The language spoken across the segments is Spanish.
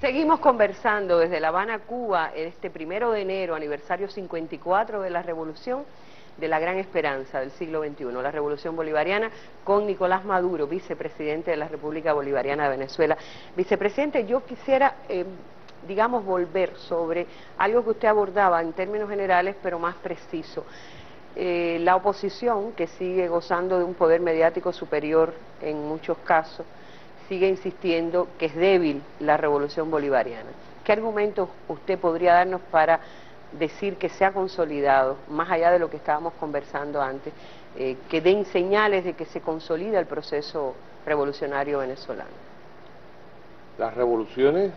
Seguimos conversando desde La Habana, Cuba, este 1 de enero, aniversario 54 de la Revolución, de la gran esperanza del siglo XXI, la Revolución Bolivariana, con Nicolás Maduro, vicepresidente de la República Bolivariana de Venezuela. Vicepresidente, yo quisiera, digamos, volver sobre algo que usted abordaba en términos generales, pero más preciso. La oposición, que sigue gozando de un poder mediático superior en muchos casos, sigue insistiendo que es débil la revolución bolivariana. ¿Qué argumentos usted podría darnos para decir que se ha consolidado, más allá de lo que estábamos conversando antes, que den señales de que se consolida el proceso revolucionario venezolano? Las revoluciones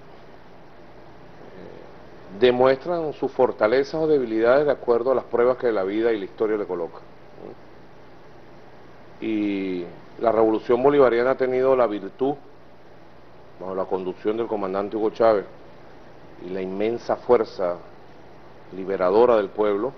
demuestran sus fortalezas o debilidades de acuerdo a las pruebas que la vida y la historia le colocan. Y la revolución bolivariana ha tenido la virtud, bajo la conducción del comandante Hugo Chávez y la inmensa fuerza liberadora del pueblo,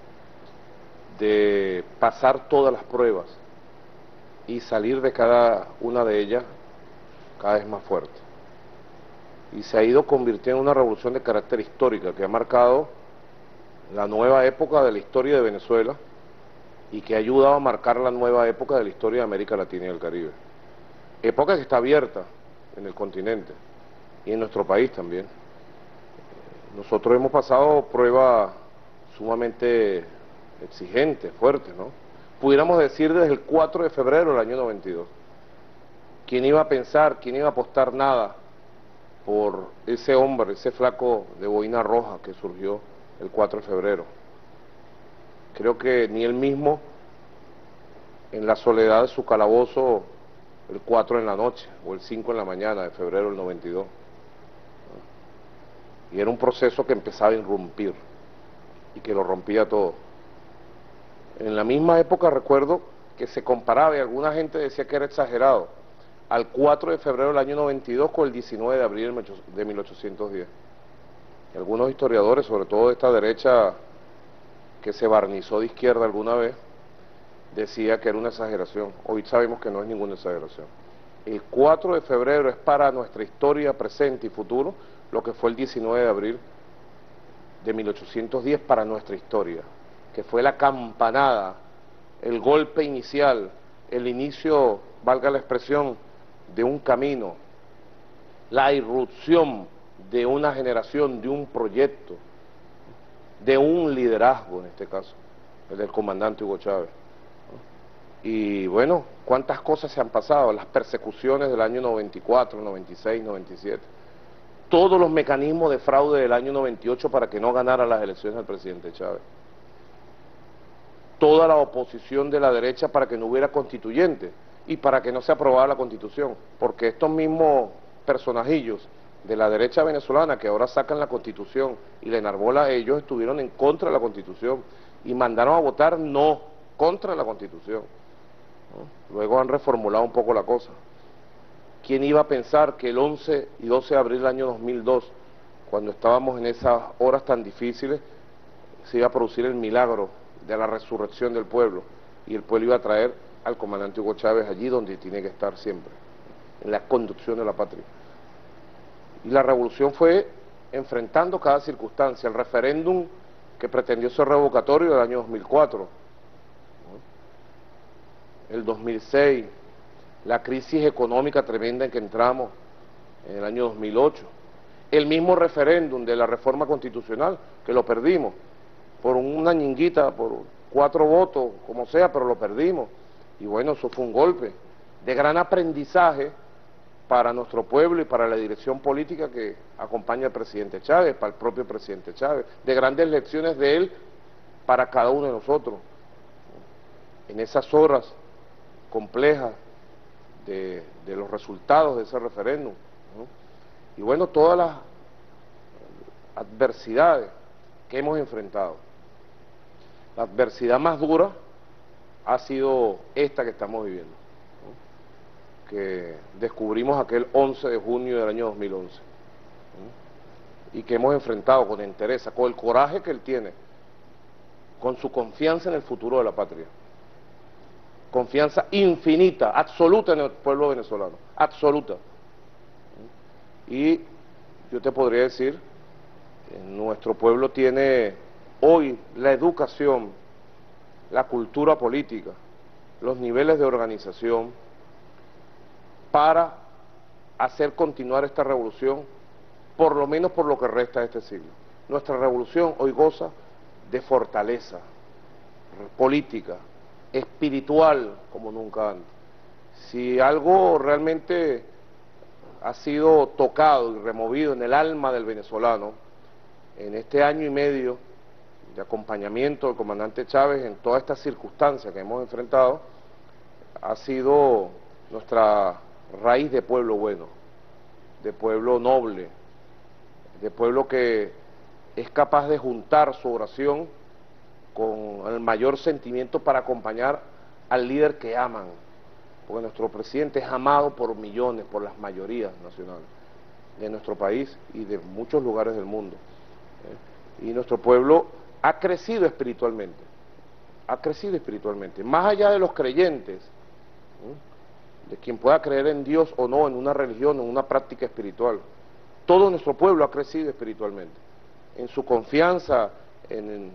de pasar todas las pruebas y salir de cada una de ellas cada vez más fuerte. Y se ha ido convirtiendo en una revolución de carácter histórica que ha marcado la nueva época de la historia de Venezuela y que ha ayudado a marcar la nueva época de la historia de América Latina y el Caribe. Época que está abierta en el continente y en nuestro país también. Nosotros hemos pasado pruebas sumamente exigentes, fuertes, ¿no? Pudiéramos decir desde el 4 de febrero del año 92. ¿Quién iba a pensar, quién iba a apostar nada por ese hombre, ese flaco de boina roja que surgió el 4 de febrero? Creo que ni él mismo, en la soledad de su calabozo, el 4 en la noche o el 5 en la mañana de febrero del 92. Y era un proceso que empezaba a irrumpir y que lo rompía todo. En la misma época recuerdo que se comparaba, y alguna gente decía que era exagerado, al 4 de febrero del año 92 con el 19 de abril de 1810. Y algunos historiadores, sobre todo de esta derecha que se barnizó de izquierda alguna vez, decía que era una exageración. Hoy sabemos que no es ninguna exageración. El 4 de febrero es para nuestra historia presente y futuro lo que fue el 19 de abril de 1810 para nuestra historia, que fue la campanada, el golpe inicial, el inicio, valga la expresión, de un camino, la irrupción de una generación, de un proyecto, de un liderazgo en este caso, el del comandante Hugo Chávez. Y bueno, cuántas cosas se han pasado, las persecuciones del año 94, 96, 97, todos los mecanismos de fraude del año 98 para que no ganara las elecciones del presidente Chávez, toda la oposición de la derecha para que no hubiera constituyente y para que no se aprobara la constitución, porque estos mismos personajillos de la derecha venezolana que ahora sacan la constitución y la enarbola, ellos estuvieron en contra de la constitución y mandaron a votar no, contra la constitución, ¿no? Luego han reformulado un poco la cosa. ¿Quién iba a pensar que el 11 y 12 de abril del año 2002, cuando estábamos en esas horas tan difíciles, se iba a producir el milagro de la resurrección del pueblo y el pueblo iba a traer al comandante Hugo Chávez allí donde tiene que estar siempre, en la conducción de la patria? Y la revolución fue enfrentando cada circunstancia, el referéndum que pretendió ser revocatorio del año 2004, ¿no? El 2006, la crisis económica tremenda en que entramos en el año 2008, el mismo referéndum de la reforma constitucional, que lo perdimos, por una ñinguita, por 4 votos, como sea, pero lo perdimos. Y bueno, eso fue un golpe de gran aprendizaje para nuestro pueblo y para la dirección política que acompaña al presidente Chávez, para el propio presidente Chávez, de grandes lecciones de él para cada uno de nosotros. En esas horas complejas de los resultados de ese referéndum, ¿no? Y bueno, todas las adversidades que hemos enfrentado. La adversidad más dura ha sido esta que estamos viviendo, ¿no? Que descubrimos aquel 11 de junio del año 2011, ¿no? Y que hemos enfrentado con entereza, con el coraje que él tiene, con su confianza en el futuro de la patria. Confianza infinita, absoluta en el pueblo venezolano, absoluta. Y yo te podría decir, nuestro pueblo tiene hoy la educación, la cultura política, los niveles de organización para hacer continuar esta revolución, por lo menos por lo que resta de este siglo. Nuestra revolución hoy goza de fortaleza política, espiritual, como nunca antes. Si algo realmente ha sido tocado y removido en el alma del venezolano, en este año y medio de acompañamiento del comandante Chávez en todas estas circunstancias que hemos enfrentado, ha sido nuestra raíz de pueblo bueno, de pueblo noble, de pueblo que es capaz de juntar su oración con el mayor sentimiento para acompañar al líder que aman, porque nuestro presidente es amado por millones, por las mayorías nacionales de nuestro país y de muchos lugares del mundo. Y nuestro pueblo ha crecido espiritualmente, más allá de los creyentes, de quien pueda creer en Dios o no, en una religión o en una práctica espiritual. Todo nuestro pueblo ha crecido espiritualmente, en su confianza, en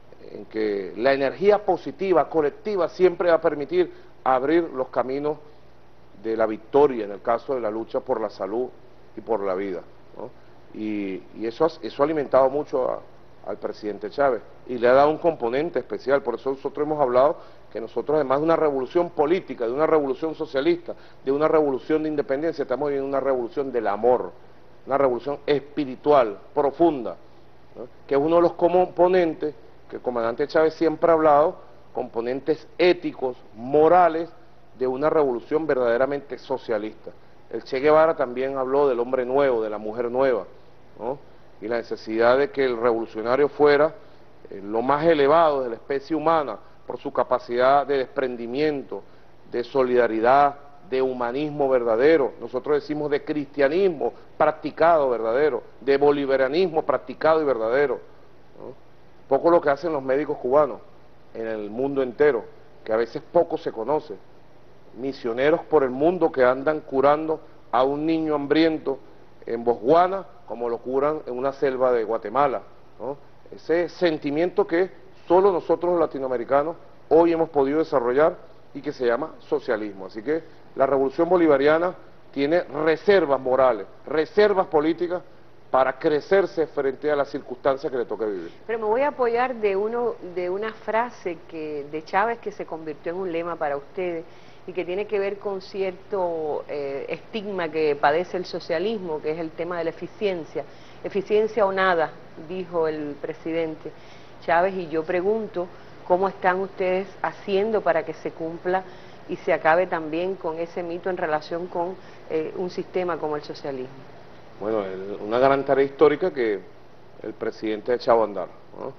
que la energía positiva, colectiva, siempre va a permitir abrir los caminos de la victoria, en el caso de la lucha por la salud y por la vida, ¿no? Y eso ha alimentado mucho al presidente Chávez y le ha dado un componente especial. Por eso nosotros hemos hablado que nosotros, además de una revolución política, de una revolución socialista, de una revolución de independencia, estamos viviendo una revolución del amor, una revolución espiritual, profunda, ¿no? Que es uno de los componentes que el comandante Chávez siempre ha hablado, componentes éticos, morales, de una revolución verdaderamente socialista. El Che Guevara también habló del hombre nuevo, de la mujer nueva, ¿no? Y la necesidad de que el revolucionario fuera lo más elevado de la especie humana por su capacidad de desprendimiento, de solidaridad, de humanismo verdadero. Nosotros decimos de cristianismo practicado verdadero, de bolivarianismo practicado y verdadero, ¿no? Poco lo que hacen los médicos cubanos en el mundo entero, que a veces poco se conoce. Misioneros por el mundo que andan curando a un niño hambriento en Botswana como lo curan en una selva de Guatemala, ¿no? Ese sentimiento que solo nosotros los latinoamericanos hoy hemos podido desarrollar y que se llama socialismo. Así que la revolución bolivariana tiene reservas morales, reservas políticas para crecerse frente a las circunstancias que le toca vivir. Pero me voy a apoyar de una frase de Chávez que se convirtió en un lema para ustedes y que tiene que ver con cierto estigma que padece el socialismo, que es el tema de la eficiencia. Eficiencia o nada, dijo el presidente Chávez, y yo pregunto, ¿cómo están ustedes haciendo para que se cumpla y se acabe también con ese mito en relación con un sistema como el socialismo? Bueno, una gran tarea histórica que el presidente ha echado a andar, ¿no?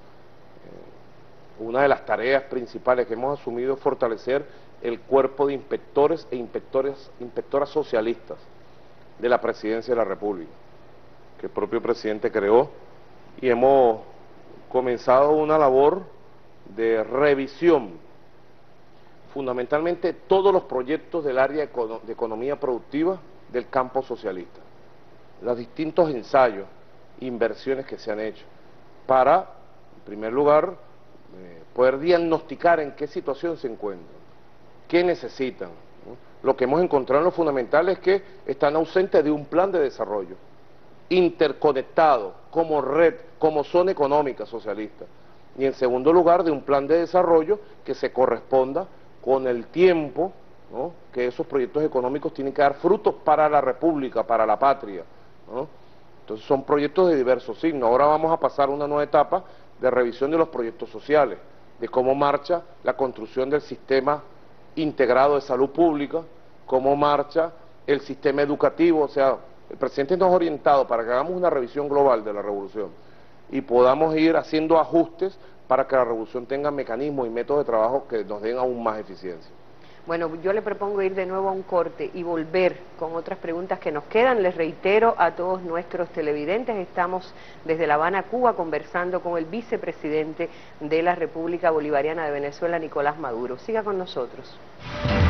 Una de las tareas principales que hemos asumido es fortalecer el cuerpo de inspectores e inspectoras socialistas de la Presidencia de la República, que el propio presidente creó, y hemos comenzado una labor de revisión, fundamentalmente todos los proyectos del área de economía productiva del campo socialista, los distintos ensayos, inversiones que se han hecho, para, en primer lugar, poder diagnosticar en qué situación se encuentran, qué necesitan, ¿no? Lo que hemos encontrado en lo fundamental es que están ausentes de un plan de desarrollo, interconectado, como red, como zona económica socialista, y en segundo lugar de un plan de desarrollo que se corresponda con el tiempo, ¿no? Que esos proyectos económicos tienen que dar frutos para la República, para la patria, ¿no? Entonces son proyectos de diversos signos. Ahora vamos a pasar a una nueva etapa de revisión de los proyectos sociales, de cómo marcha la construcción del sistema integrado de salud pública, cómo marcha el sistema educativo. O sea, el presidente nos ha orientado para que hagamos una revisión global de la revolución y podamos ir haciendo ajustes para que la revolución tenga mecanismos y métodos de trabajo que nos den aún más eficiencia. Bueno, yo le propongo ir de nuevo a un corte y volver con otras preguntas que nos quedan. Les reitero a todos nuestros televidentes, estamos desde La Habana, Cuba, conversando con el vicepresidente de la República Bolivariana de Venezuela, Nicolás Maduro. Siga con nosotros.